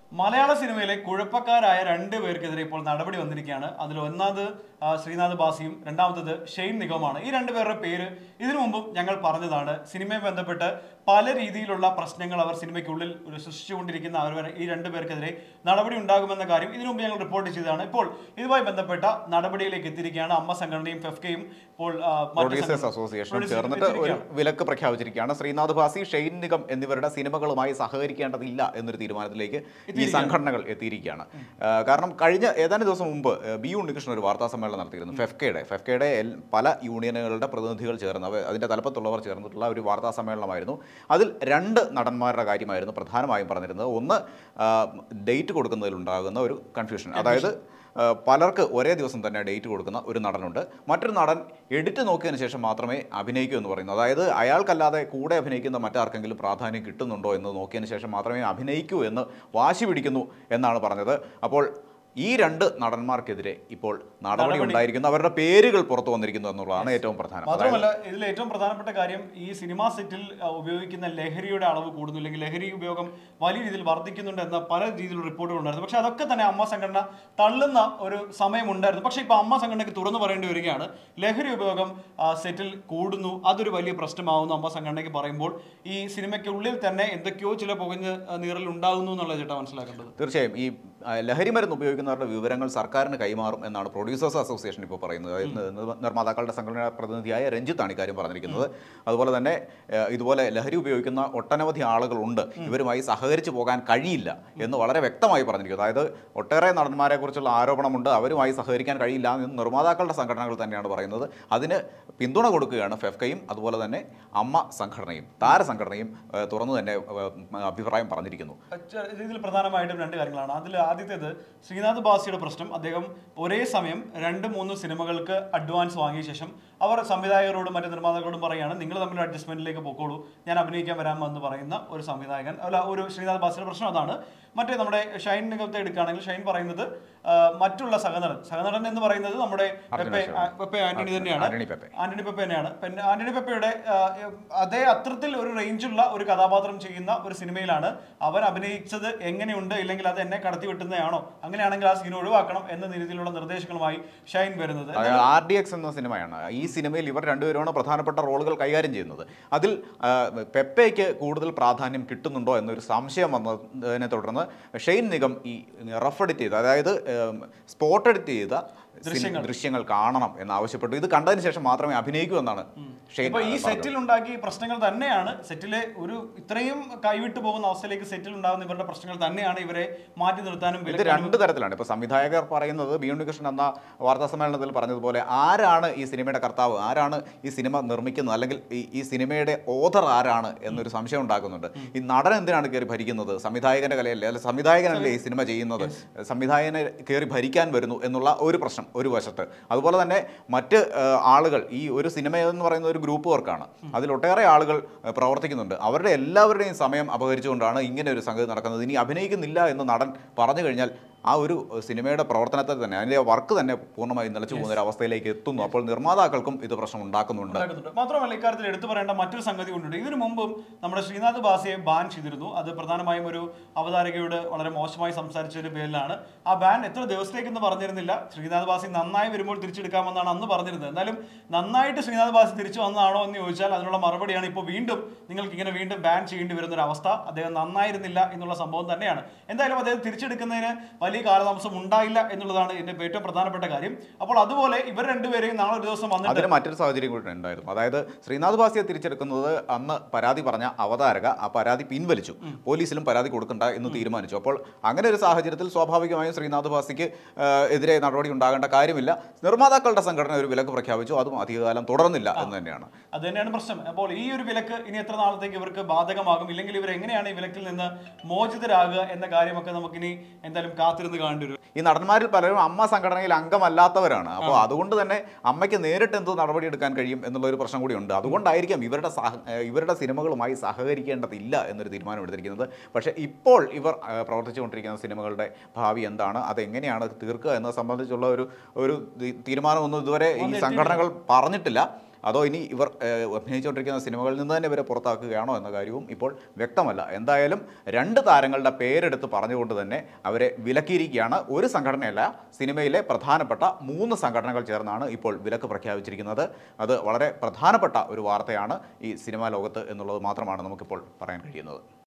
മലയാള സിനിമയിലെ കുഴപ്പക്കാരായ രണ്ട് പേർക്കെതിരെ ഇപ്പോൾ നടപടി വന്നിരിക്കുകയാണ്. അതിൽ ഒന്നാമത് ശ്രീനാഥ് ഭാസിയും രണ്ടാമത്തത് നിഗമാണ്. ഈ രണ്ടുപേരുടെ പേര് ഇതിനു മുമ്പും ഞങ്ങൾ പറഞ്ഞതാണ്. സിനിമയെ ബന്ധപ്പെട്ട് പല രീതിയിലുള്ള പ്രശ്നങ്ങൾ അവർ സിനിമയ്ക്കുള്ളിൽ സൃഷ്ടിച്ചുകൊണ്ടിരിക്കുന്ന ഈ രണ്ടുപേർക്കെതിരെ നടപടി ഉണ്ടാകുമെന്ന കാര്യം ഇതിനു മുമ്പ് ഞങ്ങൾ റിപ്പോർട്ട് ചെയ്തതാണ്. ഇപ്പോൾ ഇതുമായി ബന്ധപ്പെട്ട നടപടിയിലേക്ക് എത്തിയിരിക്കുകയാണ്. അമ്മ സംഘടനയും ഫെഫ്കയും ഇപ്പോൾ പ്രൊഡ്യൂസേഴ്സ് അസോസിയേഷൻ ചേർന്നിട്ട് ഒരു വിലക്ക് പ്രഖ്യാപിച്ചിരിക്കുകയാണ്. ശ്രീനാഥ് ഭാസി, നിഗം എന്നിവരുടെ സിനിമകളുമായി സഹകരിക്കേണ്ടതില്ല എന്നൊരു തീരുമാനത്തിലേക്ക് ഈ സംഘടനകൾ എത്തിയിരിക്കുകയാണ്. കാരണം കഴിഞ്ഞ ഏതാനും ദിവസം മുമ്പ് ബി ഉണ്ണികൃഷ്ണൻ ഒരു വാർത്താ സമ്മേളനം നടത്തിയിരുന്നു. ഫെഫ്കയുടെ പല യൂണിയനുകളുടെ പ്രതിനിധികൾ ചേർന്ന് അതിൻ്റെ തലപ്പത്തുള്ളവർ ചേർന്നിട്ടുള്ള ഒരു വാർത്താ സമ്മേളനമായിരുന്നു. അതിൽ രണ്ട് നടന്മാരുടെ കാര്യമായിരുന്നു പ്രധാനമായും പറഞ്ഞിരുന്നത്. ഒന്ന്, ഡേറ്റ് കൊടുക്കുന്നതിലുണ്ടാകുന്ന ഒരു കൺഫ്യൂഷൻ, അതായത് പലർക്ക് ഒരേ ദിവസം തന്നെ ഡേറ്റ് കൊടുക്കുന്ന ഒരു നടനുണ്ട്. മറ്റൊരു നടൻ എഡിറ്റ് നോക്കിയതിന് ശേഷം മാത്രമേ അഭിനയിക്കൂ എന്ന് പറയുന്നു. അതായത് അയാൾക്കല്ലാതെ കൂടെ അഭിനയിക്കുന്ന മറ്റാർക്കെങ്കിലും പ്രാധാന്യം കിട്ടുന്നുണ്ടോ എന്ന് നോക്കിയതിന് ശേഷം മാത്രമേ അഭിനയിക്കൂ എന്ന് വാശി പിടിക്കുന്നു എന്നാണ് പറഞ്ഞത്. അപ്പോൾ ഈ രണ്ട് നടന്മാർക്കെതിരെ ഇപ്പോൾ നടപടി ഉണ്ടായിരിക്കുന്നു. അവരുടെ പേരുകൾ പുറത്തു വന്നിരിക്കുന്നു എന്നുള്ളതാണ് ഏറ്റവും പ്രധാനം. മാത്രമല്ല, ഇതിൽ ഏറ്റവും പ്രധാനപ്പെട്ട കാര്യം ഈ സിനിമാ സെറ്റിൽ ഉപയോഗിക്കുന്ന ലഹരിയുടെ അളവ് കൂടുന്നില്ലെങ്കിൽ ലഹരി ഉപയോഗം വലിയ രീതിയിൽ വർദ്ധിക്കുന്നുണ്ട് എന്ന പല രീതിയിലുള്ള റിപ്പോർട്ടുകൾ ഉണ്ടായിരുന്നു. പക്ഷെ അതൊക്കെ തന്നെ അമ്മ സംഘടന തള്ളുന്ന ഒരു സമയമുണ്ടായിരുന്നു. പക്ഷേ ഇപ്പോൾ അമ്മ സംഘടനയ്ക്ക് തുറന്നു പറയേണ്ടി വരികയാണ്. ലഹരി ഉപയോഗം സെറ്റിൽ കൂടുന്നു, അതൊരു വലിയ പ്രശ്നമാവുന്നു അമ്മ സംഘടനയ്ക്ക് പറയുമ്പോൾ ഈ സിനിമയ്ക്കുള്ളിൽ തന്നെ എന്തൊക്കെയോ ചില പുകഞ്ഞ് നീറൽ ഉണ്ടാകുന്നു എന്നുള്ളത് ചേട്ടാ മനസ്സിലാക്കേണ്ടത്. തീർച്ചയായും ഈ ലഹരി മരുന്ന് ഉപയോഗിക്കുന്നവരുടെ വിവരങ്ങൾ സർക്കാരിന് കൈമാറും എന്നാണ് പ്രൊഡ്യൂസേഴ്സ് അസോസിയേഷൻ ഇപ്പോൾ പറയുന്നത്. നിർമ്മാതാക്കളുടെ സംഘടനാ പ്രതിനിധിയായ രഞ്ജിത്താണ് ഇക്കാര്യം പറഞ്ഞിരിക്കുന്നത്. അതുപോലെ തന്നെ ഇതുപോലെ ലഹരി ഉപയോഗിക്കുന്ന ഒട്ടനവധി ആളുകളുണ്ട്, ഇവരുമായി സഹകരിച്ചു പോകാൻ കഴിയില്ല എന്ന് വളരെ വ്യക്തമായി പറഞ്ഞിരിക്കുന്നു. അതായത് ഒട്ടേറെ നടന്മാരെ കുറിച്ചുള്ള ആരോപണമുണ്ട്, അവരുമായി സഹകരിക്കാൻ കഴിയില്ല എന്ന് നിർമ്മാതാക്കളുടെ സംഘടനകൾ തന്നെയാണ് പറയുന്നത്. അതിന് പിന്തുണ കൊടുക്കുകയാണ് ഫെഫ്കയും അതുപോലെ തന്നെ അമ്മ സംഘടനയും താരസംഘടനയും തുറന്നു തന്നെ അഭിപ്രായം പറഞ്ഞിരിക്കുന്നു. ഇതിൽ പ്രധാനമായിട്ടും രണ്ട് കാര്യങ്ങളാണ്. അതിൽ ആദ്യത്തേത് ശ്രീനാഥ് ഭാസിയുടെ പ്രശ്നം. അദ്ദേഹം ഒരേ സമയം 2-3 സിനിമകൾക്ക് അഡ്വാൻസ് വാങ്ങിയ ശേഷം അവർ സംവിധായകരോടും മറ്റു നിർമ്മാതാക്കളോടും പറയുകയാണ്, നിങ്ങൾ തമ്മിൽ അഡ്ജസ്റ്റ്മെന്റിലേക്ക് പോയിക്കോളൂ, ഞാൻ അഭിനയിക്കാൻ വരാമെന്ന് പറയുന്ന ഒരു സംവിധായകൻ ഒരു ശ്രീനാഥ് ഭാസിയുടെ പ്രശ്നം അതാണ്. മറ്റേ നമ്മുടെ നിഗത്തെ എടുക്കുകയാണെങ്കിൽ പറയുന്നത് മറ്റുള്ള സഹനടൻ എന്ന് പറയുന്നത് നമ്മുടെ ആന്റണി തന്നെയാണ്. ആന്റണി പെപ്പയുടെ അതേ അത്രത്തിൽ ഒരു റേഞ്ചുള്ള ഒരു കഥാപാത്രം ചെയ്യുന്ന ഒരു സിനിമയിലാണ് അവൻ അഭിനയിച്ചത്. എങ്ങനെയുണ്ട്, ഇല്ലെങ്കിൽ അത് എന്നെ കടത്തി വിട്ടുന്നതാണോ, അങ്ങനെയാണെങ്കിൽ ആ സീൻ ഒഴിവാക്കണം എന്ന രീതിയിലുള്ള നിർദ്ദേശങ്ങളുമായി ഷൈൻ വരുന്നത്. RDX എന്ന സിനിമയാണ്. ഈ സിനിമയിൽ ഇവർ രണ്ടുപേരുമാണ് പ്രധാനപ്പെട്ട റോളുകൾ കൈകാര്യം ചെയ്യുന്നത്. അതിൽ പെപ്പയ്ക്ക് കൂടുതൽ പ്രാധാന്യം കിട്ടുന്നുണ്ടോ എന്നൊരു സംശയം വന്നതിനെ തുടർന്ന് നിഗം ഈ റഫ് എഡിറ്റ് ചെയ്ത്, അതായത് സ്പോട്ട് എഡിറ്റ് ചെയ്ത ദൃശ്യങ്ങൾ കാണണം എന്നാവശ്യപ്പെട്ടു. ഇത് കണ്ടതിന് ശേഷം മാത്രമേ അഭിനയിക്കൂ എന്നാണ് ഈ സെറ്റിൽ ഉണ്ടാക്കിയ പ്രശ്നങ്ങൾ തന്നെയാണ് സെറ്റിലെ ഒരു ഇത്രയും കൈവിട്ടു പോകുന്ന അവസ്ഥയിലേക്ക് സെറ്റിൽ ഉണ്ടാകുന്ന ഇവരുടെ പ്രശ്നങ്ങൾ തന്നെയാണ് ഇവരെ മാറ്റി നിർത്താനും. ഇത് രണ്ട് തരത്തിലാണ്. ഇപ്പോൾ സംവിധായകർ പറയുന്നത്, ബി ഉണ്ണികൃഷ്ണൻ എന്ന വാർത്താ സമ്മേളനത്തിൽ പറഞ്ഞതുപോലെ, ആരാണ് ഈ സിനിമയുടെ കർത്താവ്, ആരാണ് ഈ സിനിമ നിർമ്മിക്കുന്നത്, അല്ലെങ്കിൽ ഈ സിനിമയുടെ ഓഥർ ആരാണ് എന്നൊരു സംശയം ഉണ്ടാക്കുന്നുണ്ട്. ഈ നടൻ എന്തിനാണ് കയറി ഭരിക്കുന്നത്? സംവിധായകന്റെ കലയല്ലേ, അല്ലെ സംവിധായകനല്ലേ ഈ സിനിമ ചെയ്യുന്നത്? സംവിധായകനെ കയറി ഭരിക്കാൻ വരുന്നു എന്നുള്ള ഒരു പ്രശ്നം ഒരു വശത്ത്. അതുപോലെ തന്നെ മറ്റ് ആളുകൾ, ഈ ഒരു സിനിമ എന്ന് പറയുന്ന ഒരു ഗ്രൂപ്പ് വർക്കാണ്, അതിലൊട്ടേറെ ആളുകൾ പ്രവർത്തിക്കുന്നുണ്ട്. അവരുടെ എല്ലാവരുടെയും സമയം അപഹരിച്ചുകൊണ്ടാണ് ഇങ്ങനെ ഒരു സംഗതി നടക്കുന്നത്. ഇനി അഭിനയിക്കുന്നില്ല എന്ന് നടൻ പറഞ്ഞു കഴിഞ്ഞാൽ ആ ഒരു സിനിമയുടെ പ്രവർത്തനത്തെ തന്നെ, അതിൻ്റെ വർക്ക് തന്നെ പൂർണ്ണമായി നിലച്ചു പോകുന്ന ഒരു അവസ്ഥയിലേക്ക് എത്തുന്നു. അപ്പോൾ നിർമ്മാതാക്കൾക്കും ഇത് പ്രശ്നം ഉണ്ടാക്കുന്നുണ്ട്. മാത്രമല്ല, ഇക്കാര്യത്തിൽ എടുത്തു പറയേണ്ട മറ്റൊരു സംഗതി കൊണ്ടുണ്ട്. ഇതിനു മുമ്പും നമ്മുടെ ശ്രീനാഥ് ഭാസിയെ ബാൻ ചെയ്തിരുന്നു. അത് പ്രധാനമായും ഒരു അവതാരകയോട് വളരെ മോശമായി സംസാരിച്ച ഒരു പേരിലാണ്. ആ ബാൻ എത്ര ദിവസത്തേക്കെന്ന് പറഞ്ഞിരുന്നില്ല. ശ്രീനാഥ് ഭാസി നന്നായി വരുമ്പോൾ തിരിച്ചെടുക്കാമെന്നാണ് അന്ന് പറഞ്ഞിരുന്നത്. എന്തായാലും നന്നായിട്ട് ശ്രീനാഥ് ഭാസി തിരിച്ചു വന്നതാണോ എന്ന് ചോദിച്ചാൽ അതിനുള്ള മറുപടിയാണ് ഇപ്പോൾ നിങ്ങൾക്ക് ഇങ്ങനെ വീണ്ടും ബാൻ ചെയ്യേണ്ടി വരുന്ന ഒരു അവസ്ഥ. അദ്ദേഹം നന്നായിരുന്നില്ല എന്നുള്ള സംഭവം തന്നെയാണ്. എന്തായാലും അദ്ദേഹം തിരിച്ചെടുക്കുന്നതിന് വലിയ കാലതാമസം ഉണ്ടായില്ല എന്നുള്ളതാണ് ഇതിന്റെ ഏറ്റവും പ്രധാനപ്പെട്ട കാര്യം. അപ്പോൾ അതുപോലെ ഇവർ രണ്ടുപേരെയും നാളെ ഒരു ദിവസം വന്നിട്ട് അതിന് മറ്റൊരു സാഹചര്യം കൂടി ഉണ്ടായിരുന്നു. അതായത് ശ്രീനാഥ് ഭാസിയെ തിരിച്ചെടുക്കുന്നത് അന്ന് പരാതി പറഞ്ഞ അവതാരക ആ പരാതി പിൻവലിച്ചു. പോലീസിലും പരാതി കൊടുക്കണ്ട എന്ന് തീരുമാനിച്ചു. അപ്പോൾ അങ്ങനെ ഒരു സാഹചര്യത്തിൽ സ്വാഭാവികമായും ശ്രീനാഥ് ഭാസിക്ക് എതിരെ നടപടി ഉണ്ടാകേണ്ട കാര്യമില്ല. നിർമ്മാതാക്കളുടെ സംഘടന ഒരു വിലക്ക് പ്രഖ്യാപിച്ചു. അതും അധികകാലം തുടർന്നില്ല എന്ന് തന്നെയാണ്. അത് തന്നെയാണ് പ്രശ്നം. അപ്പോൾ ഈ ഒരു വിലക്ക് ഇനി എത്ര നാളത്തേക്ക് ഇവർക്ക് ബാധകമാകും, ഇല്ലെങ്കിൽ ഇവർ എങ്ങനെയാണ് ഈ വിലക്കിൽ നിന്ന് മോചിതരാകുക എന്ന കാര്യമൊക്കെ നമുക്കിനി എന്തായാലും കാത്തിരുന്ന് കാണേണ്ടി വരും. ഈ നടന്മാരിൽ പലരും അമ്മ സംഘടനയിൽ അംഗമല്ലാത്തവരാണ്. അപ്പോൾ അതുകൊണ്ട് തന്നെ അമ്മയ്ക്ക് നേരിട്ട് എന്ത് നടപടി എടുക്കാൻ കഴിയും എന്നുള്ളൊരു പ്രശ്നം കൂടി ഉണ്ട്. അതുകൊണ്ടായിരിക്കാം ഇവരുടെ സിനിമകളുമായി സഹകരിക്കേണ്ടതില്ല എന്നൊരു തീരുമാനം എടുത്തിരിക്കുന്നത്. പക്ഷേ ഇപ്പോൾ ഇവർ പ്രവർത്തിച്ചുകൊണ്ടിരിക്കുന്ന സിനിമകളുടെ ഭാവി എന്താണ്, അതെങ്ങനെയാണ് തീർക്കുക എന്നത് സംബന്ധിച്ചുള്ള ഒരു തീരുമാനമൊന്നും ഇതുവരെ ഈ സംഘടനകൾ പറഞ്ഞിട്ടില്ല. അതോ ഇനി ഇവർ അഭിനയിച്ചുകൊണ്ടിരിക്കുന്ന സിനിമകളിൽ നിന്ന് തന്നെ ഇവരെ പുറത്താക്കുകയാണോ എന്ന കാര്യവും ഇപ്പോൾ വ്യക്തമല്ല. എന്തായാലും 2 താരങ്ങളുടെ പേരെടുത്ത് പറഞ്ഞുകൊണ്ട് തന്നെ അവരെ വിലക്കിയിരിക്കുകയാണ്. ഒരു സംഘടനയല്ല, സിനിമയിലെ പ്രധാനപ്പെട്ട 3 സംഘടനകൾ ചേർന്നാണ് ഇപ്പോൾ വിലക്ക് പ്രഖ്യാപിച്ചിരിക്കുന്നത്. അത് വളരെ പ്രധാനപ്പെട്ട ഒരു വാർത്തയാണ് ഈ സിനിമാ ലോകത്ത് എന്നുള്ളത് മാത്രമാണ് നമുക്കിപ്പോൾ പറയാൻ കഴിയുന്നത്.